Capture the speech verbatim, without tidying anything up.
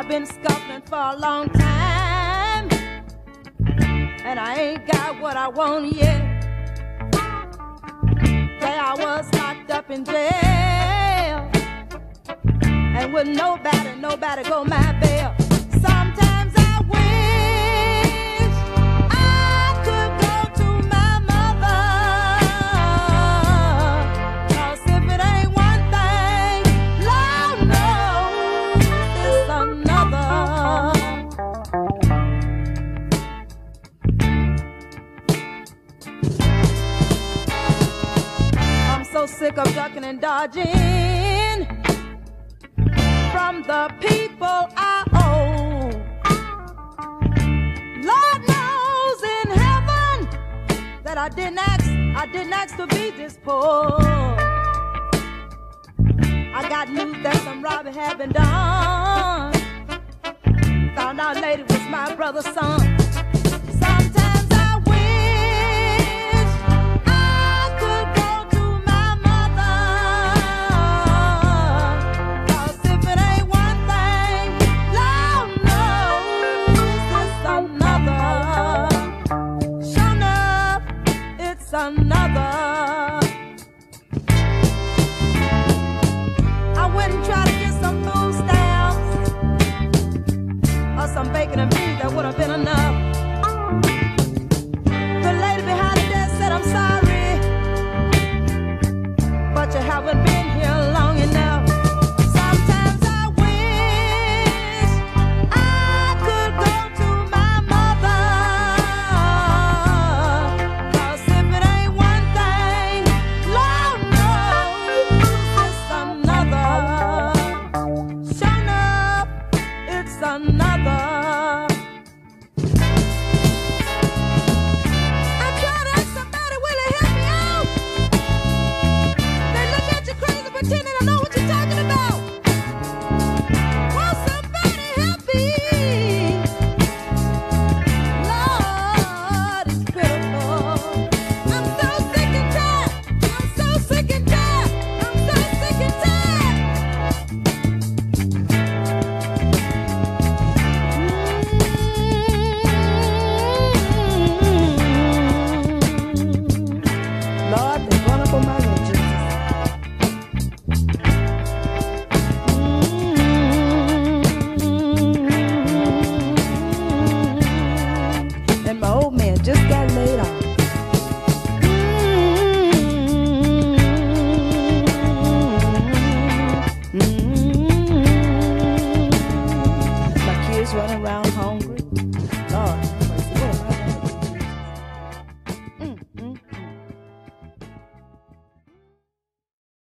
I've been scuffling for a long time, and I ain't got what I want yet. Day I was locked up in jail, and with nobody, nobody go my bail. Sometimes I wish I could go to my mother, 'cause if it ain't one thing, Lord knows it's another. I'm so sick of ducking and dodging from the people I owe. Lord knows in heaven that I didn't ask, I didn't ask to be this poor. I got news that some robbery had been done. Found out later it was my brother's son.